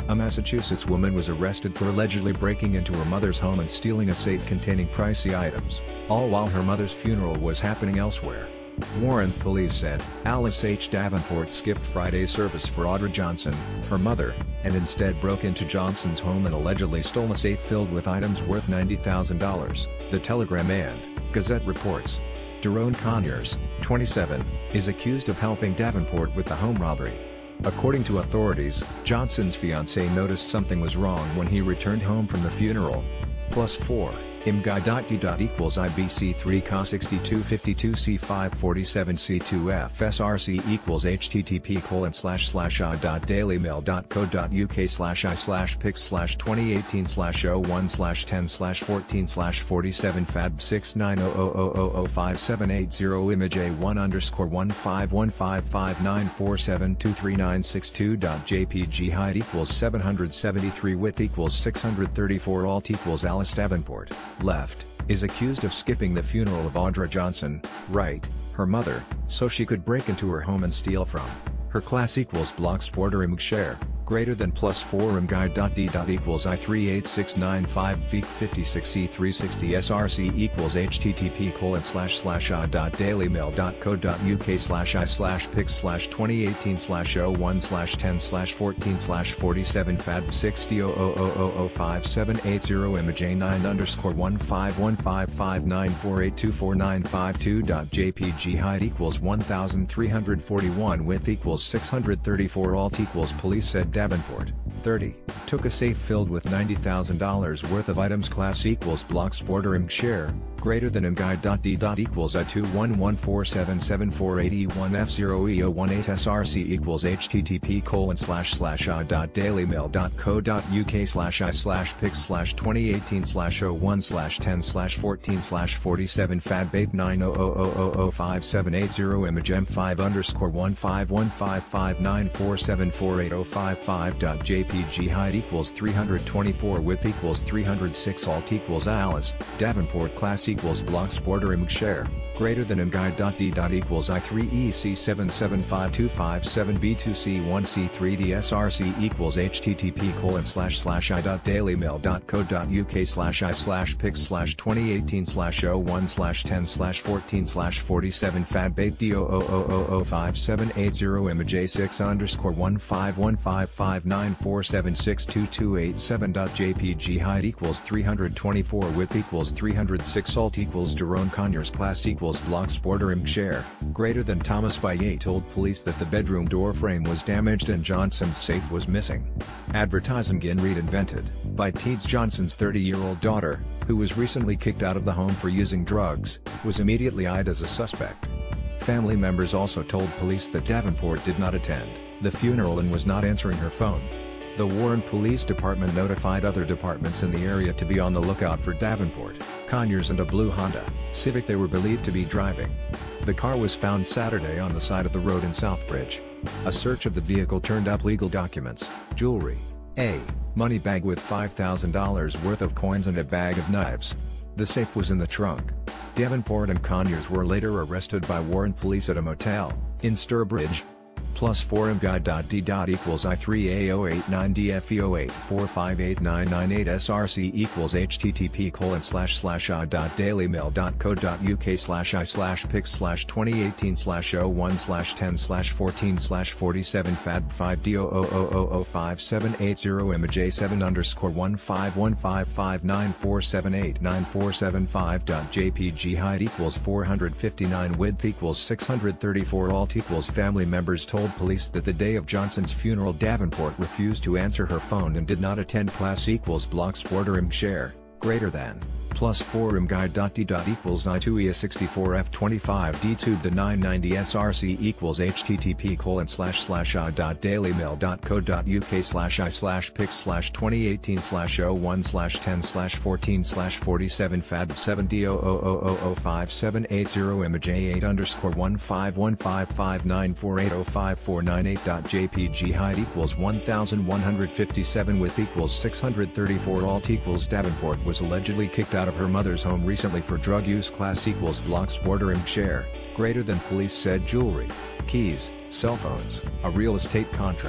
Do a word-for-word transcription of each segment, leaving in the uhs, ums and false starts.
A Massachusetts woman was arrested for allegedly breaking into her mother's home and stealing a safe containing pricey items, all while her mother's funeral was happening elsewhere. Warren police said, Alice H. Davenport skipped Friday's service for Audra Johnson, her mother, and instead broke into Johnson's home and allegedly stole a safe filled with items worth ninety thousand dollars, the Telegram and Gazette reports. Daron Conyers, twenty-seven, is accused of helping Davenport with the home robbery. According to authorities, Johnson's fiancée noticed something was wrong when he returned home from the funeral. Plus four. imguy.d. equals I B C three C A sixty-two fifty-two C five forty-seven C two F S R C equals http colon slash slash a dot dailymail dot co dot uk slash i slash pix slash twenty eighteen slash oh one slash ten slash fourteen slash forty-seven fab six nine zero zero zero zero zero five seven eight zero image a one underscore one five one five five nine four seven two three nine six two dot jpg height equals seven hundred seventy-three width equals six hundred thirty-four alt equals Alice Davenport, left, is accused of skipping the funeral of Audra Johnson, right, her mother, so she could break into her home and steal from her class equals blocksport or imgshare, greater than plus four imguy.d. equals I three eight six nine five v fifty-six c three sixty src equals http colon slash slash a dot dailymail dot co dot uk slash i slash pix slash twenty eighteen slash oh one slash ten slash fourteen slash forty-seven fab sixty zero zero zero zero zero five seven eight zero image a nine underscore one five one five five nine four eight two four nine five two dot jpg height equals one thousand three hundred forty-one width equals six hundred thirty-four alt equals police said Davenport, thirty, took a safe filled with ninety thousand dollars worth of items class equals blocksport or imgshare, greater than imguy.d. equals I two one one four seven seven four eight e one f zero e zero one eight src equals http colon slash slash a dot dailymail dot co dot uk slash i slash pix slash twenty eighteen slash oh one slash ten slash fourteen slash forty-seven fab eight nine zero zero zero zero zero five seven eight zero image m five underscore one five one five five nine four seven four eight zero five five dot jpg height equals three hundred twenty-four width equals three hundred six alt equals Alice Davenport class equals blocksport or imgshare, greater than imguy.d. equals I three E C seven seven five two five seven B two C one C three D src equals http colon slash slash i dot dailymail dot co dot uk slash i slash pix slash twenty eighteen slash oh one slash ten slash fourteen slash forty-seven fab eight d zero zero zero zero zero five seven eight zero image a six underscore one five one five five nine four seven six two two eight seven dot jpg height equals three hundred twenty-four width equals three hundred six alt equals Daron Conyers class equals blocksport or imgshare, greater than Thomas Baye told police that the bedroom door frame was damaged and Johnson's safe was missing. Advertising in Reed invented by Teeds Johnson's thirty-year-old daughter, who was recently kicked out of the home for using drugs, was immediately eyed as a suspect. Family members also told police that Davenport did not attend the funeral and was not answering her phone. The Warren Police Department notified other departments in the area to be on the lookout for Davenport, Conyers and a blue Honda Civic they were believed to be driving. The car was found Saturday on the side of the road in Southbridge. A search of the vehicle turned up legal documents, jewelry, a money bag with five thousand dollars worth of coins and a bag of knives. The safe was in the trunk. Davenport and Conyers were later arrested by Warren police at a motel in Sturbridge. Plus four imguy.d. equals I three A zero eight nine D F E zero eight four five eight nine nine eight src equals http colon slash slash a dot dailymail dot co dot uk slash i slash pix slash twenty eighteen slash oh one slash ten slash fourteen slash forty-seven fab five d zero zero zero zero zero five seven eight zero image a seven underscore one five one five five nine four seven eight nine four seven five dot jpg height equals four hundred fifty-nine width equals six hundred thirty-four alt equals family members told police that the day of Johnson's funeral Davenport refused to answer her phone and did not attend class equals blocksport or imgshare, greater than, plus four imguy.d. equals I two E A sixty-four F twenty-five D tube to nine ninety src equals http colon slash slash a dot dailymail dot co dot uk slash i slash pix slash twenty eighteen slash oh one slash ten slash fourteen slash forty-seven fab seven d zero zero zero zero five seven eight zero image a eight underscore one five one five five nine four eight zero five four nine eight dot jpg height equals one thousand one hundred fifty-seven width equals six hundred thirty-four alt equals Davenport was allegedly kicked out of her mother's home recently for drug use class equals blocksport or imgshare, greater than police said jewelry, keys, cell phones, a real estate contract,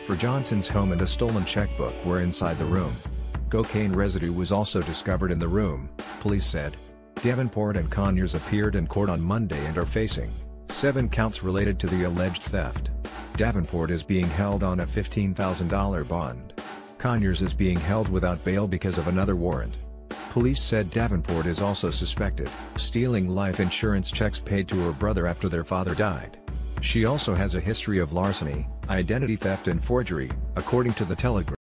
for Johnson's home, and the stolen checkbook were inside the room. Cocaine residue was also discovered in the room, police said. Davenport and Conyers appeared in court on Monday and are facing seven counts related to the alleged theft. Davenport is being held on a fifteen thousand dollar bond. Conyers is being held without bail because of another warrant. Police said Davenport is also suspected of stealing life insurance checks paid to her brother after their father died. She also has a history of larceny, identity theft and forgery, according to the Telegraph.